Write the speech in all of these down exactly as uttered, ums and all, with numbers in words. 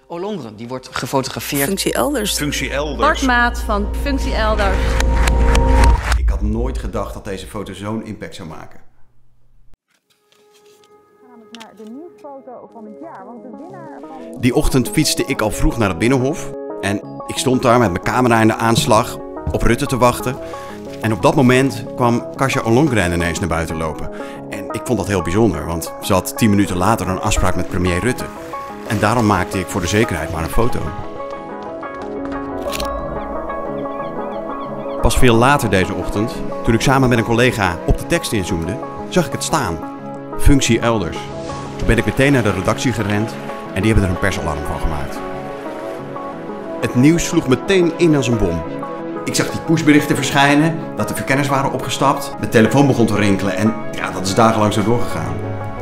Ollongren, die wordt gefotografeerd. Functie elders. Functie elders. Hartmaat van functie elders. Ik had nooit gedacht dat deze foto zo'n impact zou maken. Naar de nieuwsfoto van het jaar, want de winnaar van... Die ochtend fietste ik al vroeg naar het Binnenhof. En ik stond daar met mijn camera in de aanslag op Rutte te wachten. En op dat moment kwam Kasia Ollongren ineens naar buiten lopen. En ik vond dat heel bijzonder, want ze had tien minuten later een afspraak met premier Rutte. En daarom maakte ik voor de zekerheid maar een foto. Pas veel later deze ochtend, toen ik samen met een collega op de tekst inzoomde, zag ik het staan. Functie elders. Toen ben ik meteen naar de redactie gerend en die hebben er een persalarm van gemaakt. Het nieuws sloeg meteen in als een bom. Ik zag die pushberichten verschijnen, dat de verkenners waren opgestapt. De telefoon begon te rinkelen en ja, dat is dagenlang zo doorgegaan.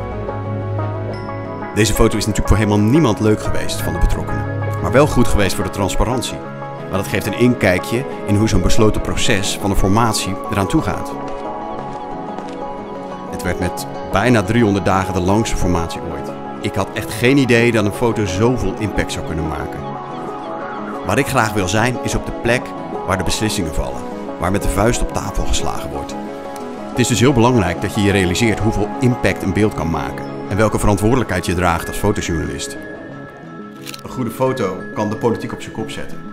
Deze foto is natuurlijk voor helemaal niemand leuk geweest van de betrokkenen. Maar wel goed geweest voor de transparantie. Maar dat geeft een inkijkje in hoe zo'n besloten proces van de formatie eraan toe gaat. Het werd met bijna driehonderd dagen de langste formatie ooit. Ik had echt geen idee dat een foto zoveel impact zou kunnen maken. Waar ik graag wil zijn is op de plek waar de beslissingen vallen. Waar met de vuist op tafel geslagen wordt. Het is dus heel belangrijk dat je je realiseert hoeveel impact een beeld kan maken. En welke verantwoordelijkheid je draagt als fotojournalist. Een goede foto kan de politiek op zijn kop zetten.